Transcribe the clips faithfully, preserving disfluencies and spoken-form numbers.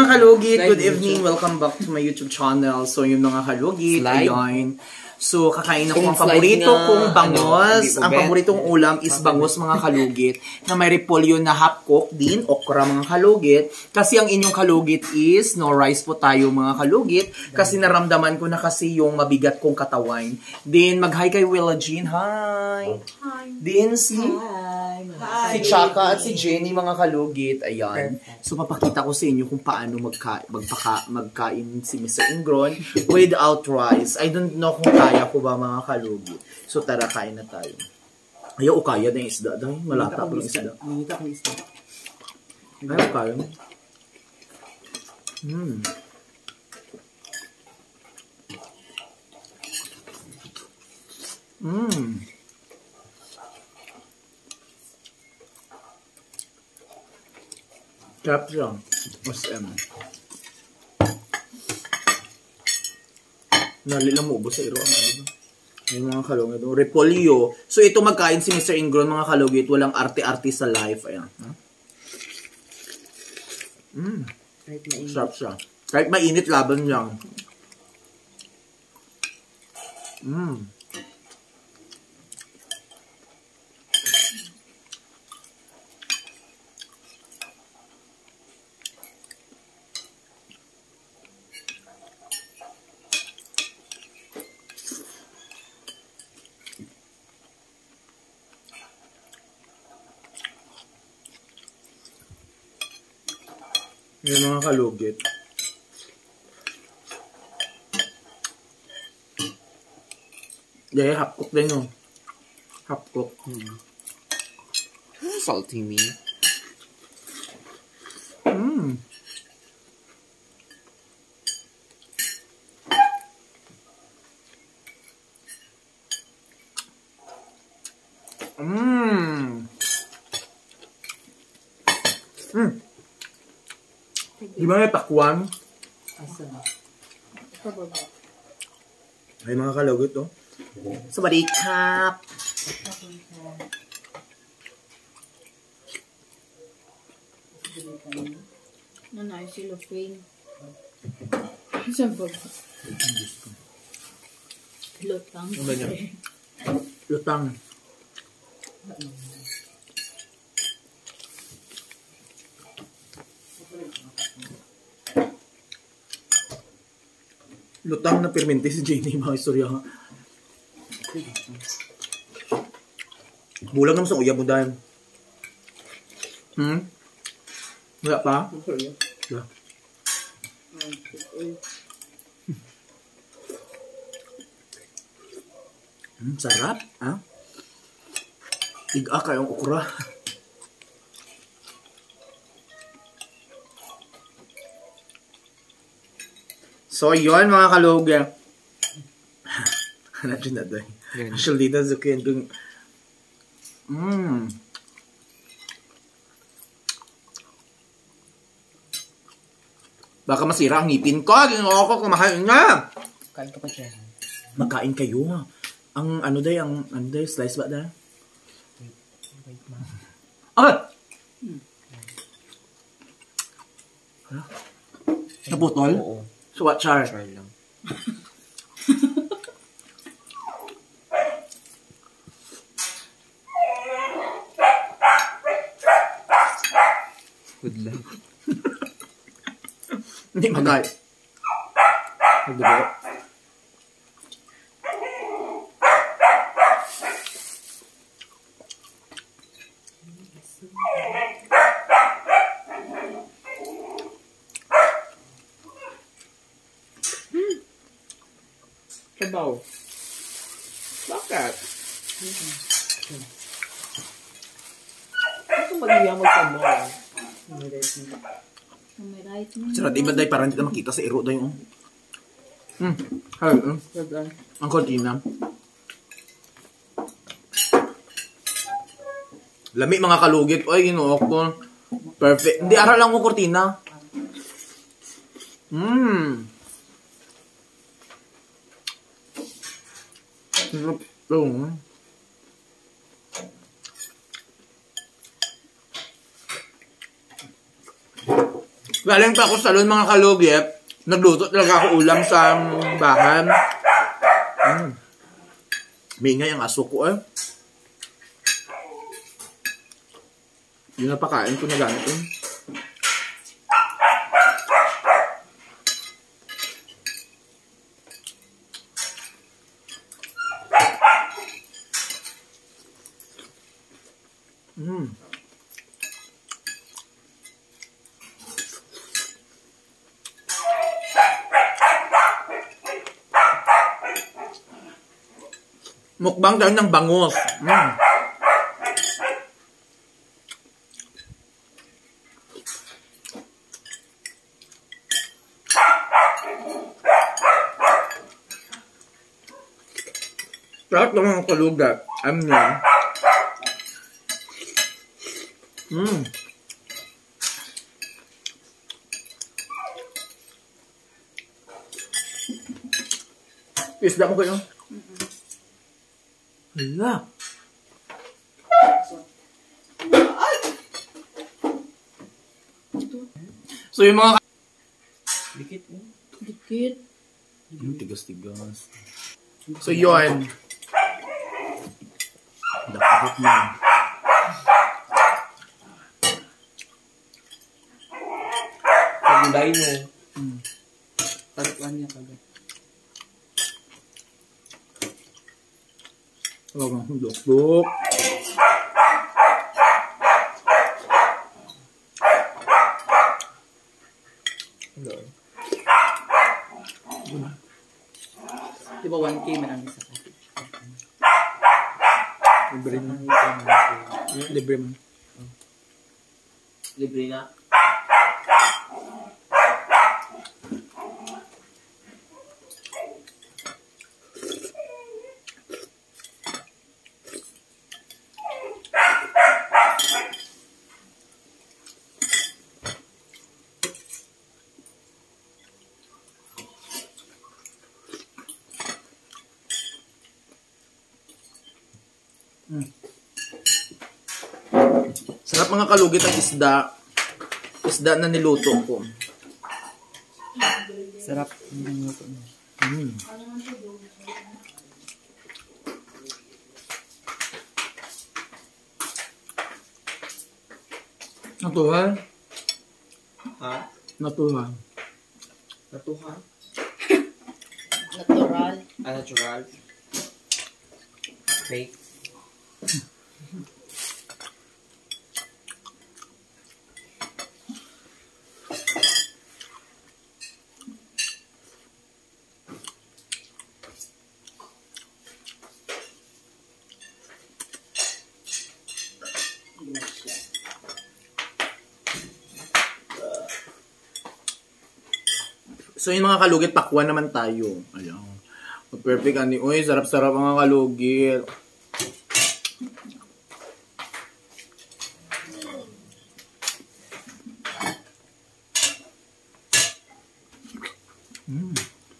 kalugit, good evening. Welcome back to my YouTube channel. So, yung mga kalugit, ayun. So, kakain ako ang paborito kong bangus. Ano, ang paboritong ulam is bangus, mga kalugit. Na may repolyo na half-cook din, okra, mga kalugit. Kasi ang inyong kalugit is, no rice po tayo, mga kalugit. Kasi naramdaman ko na kasi yung mabigat kong katawan. Then, mag-hi kay Willa Jean. Hi! Hi! Then, si... Hi! Hi! Si Chaka at si Jenny, mga kalugit. Ayan. So, papakita ko sa inyo kung paano magka magpaka magkain si Mister Ingrown without rice. I don't know kung kaya ko ba, mga kalugit. So, tara, kain na tayo. Ayaw, o kaya na yung isda. Dahil malata po yung isda. Minita ko yung isda. Ayaw, kaya. Hmm. Hmm. Sarap siya. S M. Nalilang mo ubos sa iro ang ano ba? Yung mga kalugit. Repolyo. So, ito magkain si Mister Ingrown, mga kalugit. Walang arte-arte sa life. Ayan. Mmm. Sarap siya. Kahit mainit, laban lang. Mmm. Yung mga kalugit. Dahil half-cook din yung. Half-cook. Hmm. Salty me. Mmm. Mmm. Mmm. Di ba may pakwan? Ay, mga kalugit, oh. Sabadi kap! Nanay si Lufin. Saan ba ba? Lutang. Lutang. Lutang na permente si Jenny, mga istorya. Bulag naman sa uyab mo dahil. Hmm? Wala pa? Wala. Hmm, sarap, ha? Iga kayong okra. So, yun, mga kalugit. Hanapin na doon. Actually, dito sa kaya Mmm. Baka masira ang ngipin ko. Ginoo ko, kumahain na. Kain ka pa siya. Magkain kayo. Ang ano day, ang ano day, slice ba day? Ah! Hmm. Naputol? Oo. So what, Char? Char lang. Good luck. Hindi magay. Nagdugo. Davao. Bakit? Ito mag-iya mag-sabaw. Sarap iba day, parang hindi na makita sa iro day. Hmm. Hay, um. Ang kontina. Lami, mga kalugit. Ay, ginoo ko. Perfect. Hindi, aral lang ko kortina. Hmm. Sarap. Galing pa ako sa salon mga kalugit. Nagluto talaga ako ulam sa bahan. Mm. Mingay ang aso ko eh. Yung napakain ko na gamit eh. Mm. Mukbang tayo ng bangus. Mm. Lahat ng mga kalugat. Ano yan? Mm. Isda mo kayo? Hala. So yung mga Dikit mo. Dikit. yung tigas-tigas. So yun. Dakahak na. Pagulay mo. Hmm. Taruan niya kagad. Huwag ang hulok-lok. Hello. Di ba one K marami sa package? Libre na. Libre man. Libre na? Mm. Sarap mga kalugit ang isda. Isda na niluto ko. Sarap. Mm. Natural. Ha? Natural. Natuha? Natural. Ah, natural. Fake. So yung mga kalugit, pakwan naman tayo. Ayan. Perfect ani. Uy, sarap-sarap mga kalugit. Mm.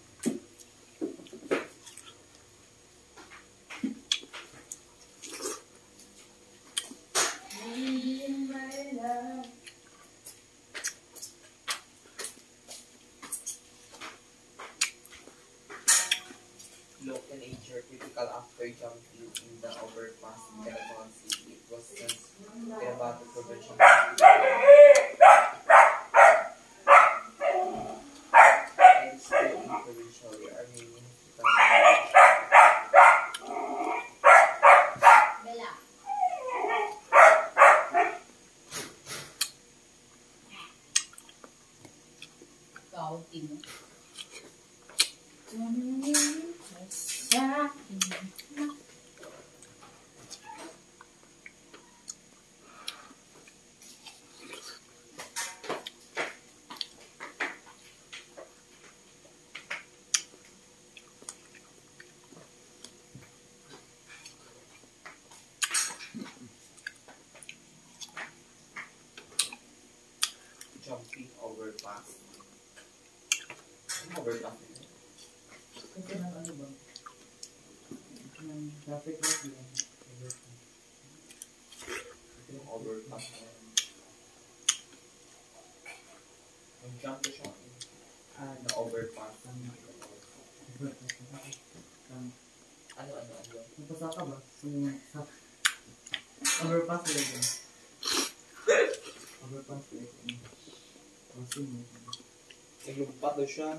Local nature critical after jumping in the overpass in Davao City. It was since Davao Provincial Hospital. And still in provincial, we are meaning Bella. Ikaw, Tino. Sa jumping overpass. Overpass. Kasi ng ano ba? Ng traffic light yun. Overpass. Nag-jump ko siya. Ah, na-overpass. Ano, Ano, ano, ano? napasaka ba? Yung sa... Overpass ulit yun. Overpass ulit yun. Crossing yun. Naglumpat daw siya.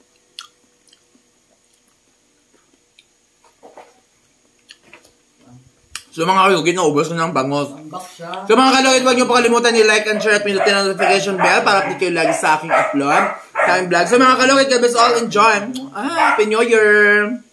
So mga kalugit, naubos ko ng bangos. Ambak siya. So mga kalugit, huwag niyo po kalimutan ni-like and share at pinutin ang notification bell para update kayo lagi sa aking upload, sa aking vlog. So mga kalugit, God bless all, enjoy. Ah, Happy New Year!